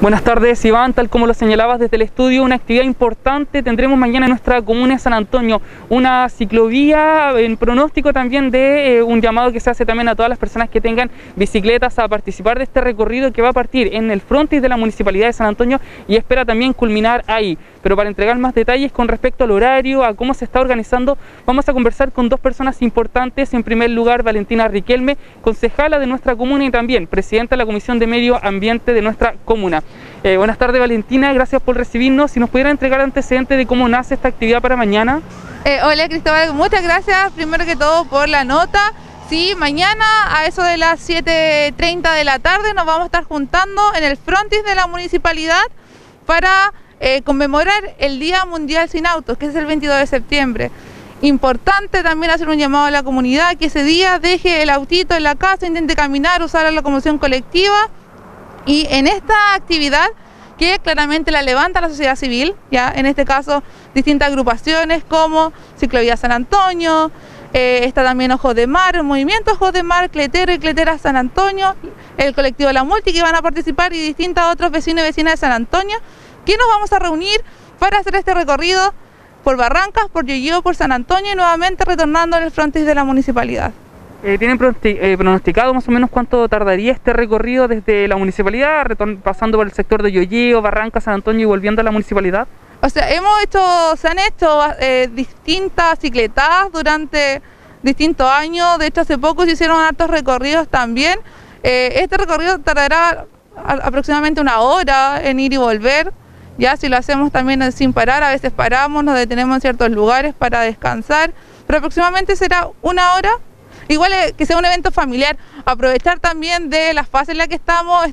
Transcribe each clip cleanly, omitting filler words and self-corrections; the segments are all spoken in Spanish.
Buenas tardes, Iván. Tal como lo señalabas desde el estudio, una actividad importante tendremos mañana en nuestra comuna de San Antonio, una ciclovía en pronóstico también de un llamado que se hace también a todas las personas que tengan bicicletas a participar de este recorrido que va a partir en el frontis de la Municipalidad de San Antonio y espera también culminar ahí. Pero para entregar más detalles con respecto al horario, a cómo se está organizando, vamos a conversar con dos personas importantes. En primer lugar, Valentina Riquelme, concejala de nuestra comuna y también presidenta de la Comisión de Medio Ambiente de nuestra comuna. Buenas tardes, Valentina, gracias por recibirnos. Si nos pudiera entregar antecedentes de cómo nace esta actividad para mañana. Hola, Cristóbal, muchas gracias primero que todo por la nota. Sí, mañana a eso de las 7:30 de la tarde nos vamos a estar juntando en el frontis de la municipalidad para conmemorar el Día Mundial Sin Autos, que es el 22 de septiembre. Importante también hacer un llamado a la comunidad que ese día deje el autito en la casa, intente caminar, usar la locomoción colectiva. Y en esta actividad, que claramente la levanta la sociedad civil, ya en este caso distintas agrupaciones como Ciclovía San Antonio, está también Ojos de Mar, el movimiento Ojos de Mar, Cletero y Cletera San Antonio, el colectivo La Multi que van a participar y distintos otros vecinos y vecinas de San Antonio, que nos vamos a reunir para hacer este recorrido por Barrancas, por Yoyó, por San Antonio y nuevamente retornando en el frontis de la municipalidad. ¿Tienen pronosticado más o menos cuánto tardaría este recorrido desde la municipalidad, pasando por el sector de Yoyó, Barrancas, San Antonio y volviendo a la municipalidad? O sea, se han hecho distintas cicletadas durante distintos años. De hecho, hace poco se hicieron hartos recorridos también. Este recorrido tardará aproximadamente una hora en ir y volver. Ya si lo hacemos también sin parar, a veces paramos, nos detenemos en ciertos lugares para descansar, pero aproximadamente será una hora. Igual que sea un evento familiar, aprovechar también de la fase en la que estamos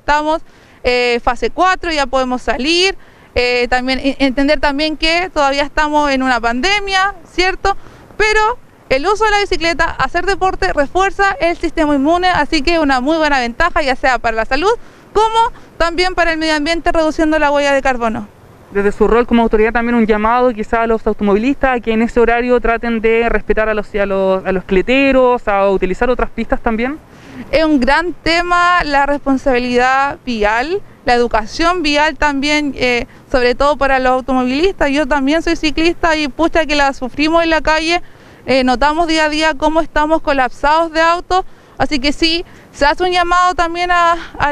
fase 4, ya podemos salir, también entender también que todavía estamos en una pandemia, ¿cierto? Pero el uso de la bicicleta, hacer deporte, refuerza el sistema inmune, así que una muy buena ventaja, ya sea para la salud, como también para el medio ambiente, reduciendo la huella de carbono. Desde su rol como autoridad también un llamado quizá a los automovilistas a que en ese horario traten de respetar a los cleteros, a utilizar otras pistas también. Es un gran tema la responsabilidad vial, la educación vial también, sobre todo para los automovilistas. Yo también soy ciclista y pucha que la sufrimos en la calle, notamos día a día cómo estamos colapsados de autos, así que sí, se hace un llamado también a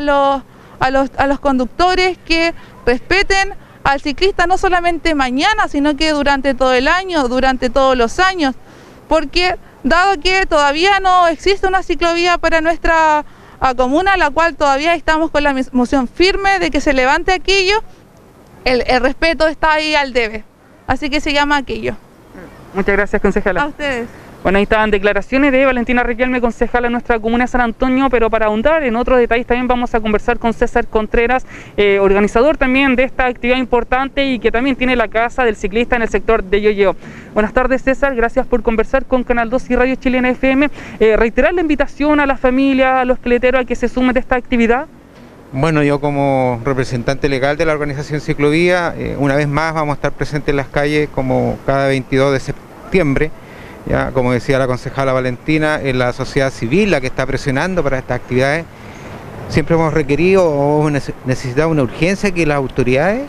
los conductores que respeten al ciclista no solamente mañana, sino que durante todo el año, durante todos los años, porque dado que todavía no existe una ciclovía para nuestra comuna, la cual todavía estamos con la moción firme de que se levante aquello, el respeto está ahí al debe, así que se llama aquello. Muchas gracias, concejala. A ustedes. Bueno, ahí estaban declaraciones de Valentina Riquelme, concejala de nuestra comuna de San Antonio, pero para ahondar en otros detalles también vamos a conversar con César Contreras, organizador también de esta actividad importante y que también tiene la casa del ciclista en el sector de Yoyó. Buenas tardes, César, gracias por conversar con Canal 2 y Radio Chilena FM. Reiterar la invitación a las familias, a los cleteros a que se sumen de esta actividad. Bueno, yo como representante legal de la organización Ciclovía, una vez más vamos a estar presentes en las calles como cada 22 de septiembre. Ya, como decía la concejala Valentina, es la sociedad civil la que está presionando para estas actividades. Siempre hemos requerido o necesitado una urgencia que las autoridades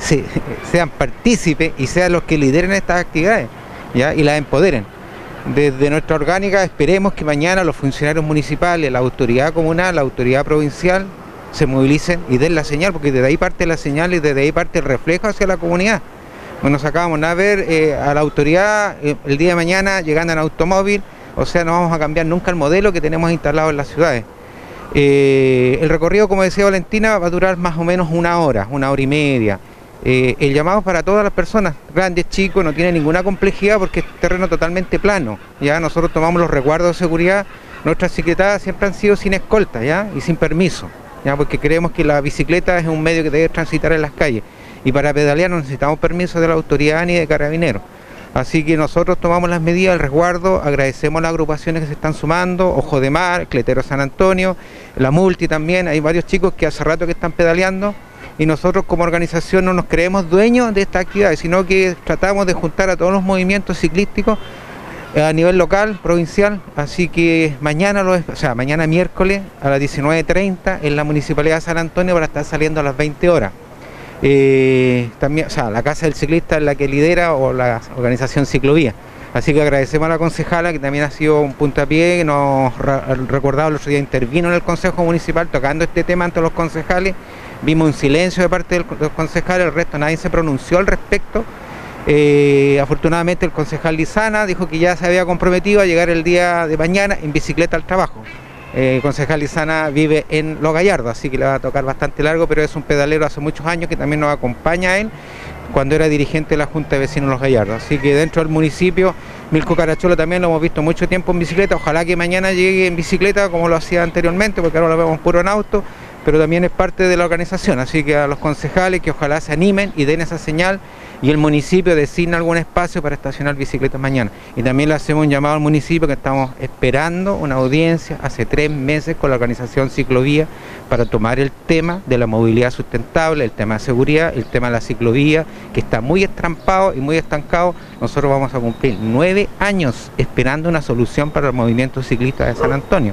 sean partícipes y sean los que lideren estas actividades, ¿ya? Y las empoderen. Desde nuestra orgánica esperemos que mañana los funcionarios municipales, la autoridad comunal, la autoridad provincial se movilicen y den la señal, porque desde ahí parte la señal y desde ahí parte el reflejo hacia la comunidad. Bueno, nos acabamos de ver a la autoridad el día de mañana llegando en automóvil, o sea, no vamos a cambiar nunca el modelo que tenemos instalado en las ciudades. El recorrido, como decía Valentina, va a durar más o menos una hora y media. El llamado para todas las personas, grandes, chicos, no tiene ninguna complejidad porque es terreno totalmente plano. Ya nosotros tomamos los resguardos de seguridad, nuestras cicletadas siempre han sido sin escolta, ¿ya? Y sin permiso, ¿ya? Porque creemos que la bicicleta es un medio que debe transitar en las calles. Y para pedalear no necesitamos permiso de la autoridad ni de carabineros. Así que nosotros tomamos las medidas, el resguardo, agradecemos las agrupaciones que se están sumando, Ojo de Mar, Cletero San Antonio, La Multi también, hay varios chicos que hace rato que están pedaleando y nosotros como organización no nos creemos dueños de esta actividad, sino que tratamos de juntar a todos los movimientos ciclísticos a nivel local, provincial, así que mañana, mañana miércoles a las 19:30 en la Municipalidad de San Antonio para estar saliendo a las 20 horas. También, la Casa del Ciclista es la que lidera o la organización Ciclovía. Así que agradecemos a la concejala que también ha sido un puntapié, que nos recordado el otro día, intervino en el Consejo Municipal tocando este tema ante los concejales. Vimos un silencio de parte de los concejales, el resto nadie se pronunció al respecto. Afortunadamente el concejal Lizana dijo que ya se había comprometido a llegar el día de mañana en bicicleta al trabajo. El concejal Lizana vive en Los Gallardos, así que le va a tocar bastante largo, pero es un pedalero hace muchos años que también nos acompaña a él cuando era dirigente de la Junta de Vecinos de Los Gallardos. Así que dentro del municipio, Milko Caracholo también lo hemos visto mucho tiempo en bicicleta. Ojalá que mañana llegue en bicicleta como lo hacía anteriormente, porque ahora lo vemos puro en auto, pero también es parte de la organización. Así que a los concejales que ojalá se animen y den esa señal, y el municipio designa algún espacio para estacionar bicicletas mañana. Y también le hacemos un llamado al municipio que estamos esperando una audiencia hace 3 meses con la organización Ciclovía para tomar el tema de la movilidad sustentable, el tema de seguridad, el tema de la ciclovía, que está muy estrampado y muy estancado. Nosotros vamos a cumplir 9 años esperando una solución para el movimiento ciclista de San Antonio.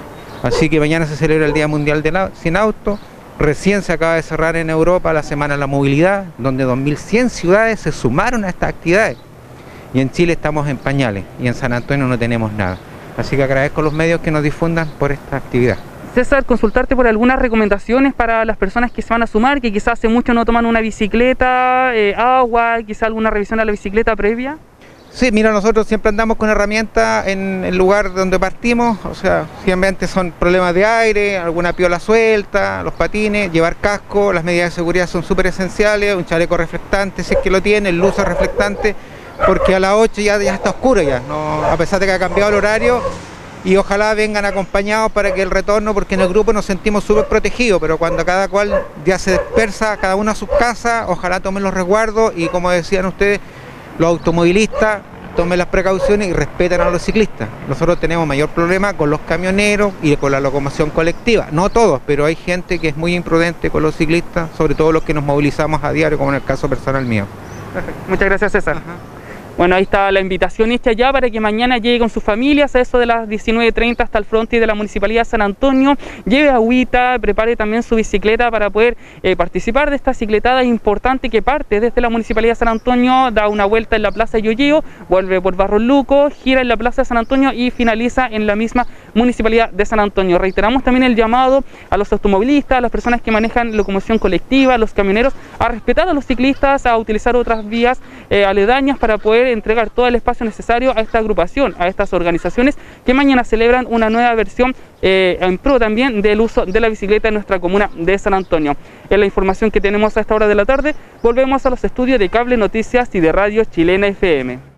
Así que mañana se celebra el Día Mundial sin Auto. Recién se acaba de cerrar en Europa la Semana de la Movilidad, donde 2100 ciudades se sumaron a estas actividades. Y en Chile estamos en pañales y en San Antonio no tenemos nada. Así que agradezco a los medios que nos difundan por esta actividad. César, consultarte por algunas recomendaciones para las personas que se van a sumar, que quizás hace mucho no toman una bicicleta, agua, quizás alguna revisión a la bicicleta previa. Sí, mira, nosotros siempre andamos con herramientas en el lugar donde partimos, o sea, siempre son problemas de aire, alguna piola suelta, los patines, llevar casco, las medidas de seguridad son súper esenciales, un chaleco reflectante si es que lo tiene, luces reflectantes, porque a las 8 ya está oscuro ya, ¿no? A pesar de que ha cambiado el horario, y ojalá vengan acompañados para que el retorno, porque en el grupo nos sentimos súper protegidos, pero cuando cada cual ya se dispersa, cada uno a sus casas, ojalá tomen los resguardos y, como decían ustedes, los automovilistas tomen las precauciones y respeten a los ciclistas. Nosotros tenemos mayor problema con los camioneros y con la locomoción colectiva. No todos, pero hay gente que es muy imprudente con los ciclistas, sobre todo los que nos movilizamos a diario, como en el caso personal mío. Perfecto. Muchas gracias, César. Ajá. Bueno, ahí está la invitación hecha ya para que mañana llegue con sus familias a eso de las 19:30 hasta el frontis de la Municipalidad de San Antonio, lleve agüita, prepare también su bicicleta para poder participar de esta cicletada importante que parte desde la Municipalidad de San Antonio, da una vuelta en la Plaza Yoyeo, vuelve por Barros Luco, gira en la Plaza de San Antonio y finaliza en la misma Municipalidad de San Antonio. Reiteramos también el llamado a los automovilistas, a las personas que manejan locomoción colectiva, a los camioneros, a respetar a los ciclistas, a utilizar otras vías aledañas para poder entregar todo el espacio necesario a esta agrupación, a estas organizaciones que mañana celebran una nueva versión en pro también del uso de la bicicleta en nuestra comuna de San Antonio. Es la información que tenemos a esta hora de la tarde. Volvemos a los estudios de Cable Noticias y de Radio Chilena FM.